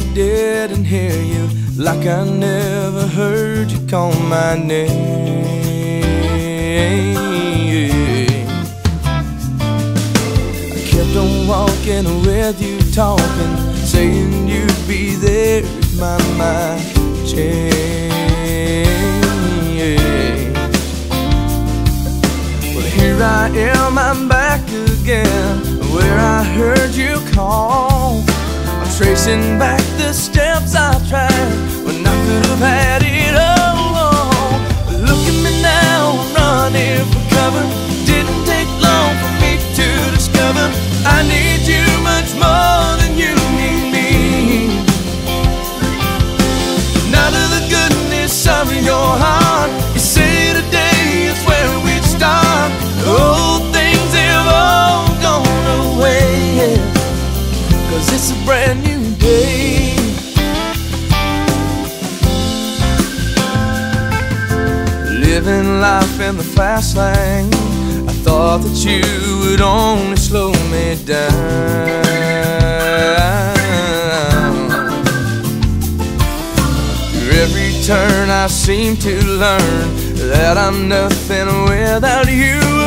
didn't hear you, like I never heard you call my name. I kept on walking with you, talking, saying you'd be there if my mind changed. Well, here I am, I'm back again, where I heard you call. I'm tracing back the steps I tried when I could have had it all. Look at me now, I'm running for cover. Didn't take long for me to discover I need you much more than you need me. Out of the goodness of your heart, you say today is where we'd start. Old things have all gone away, yeah, 'cause it's a brand new day. Living life in the fast lane, I thought that you would only slow me down. Every turn I seem to learn that I'm nothing without you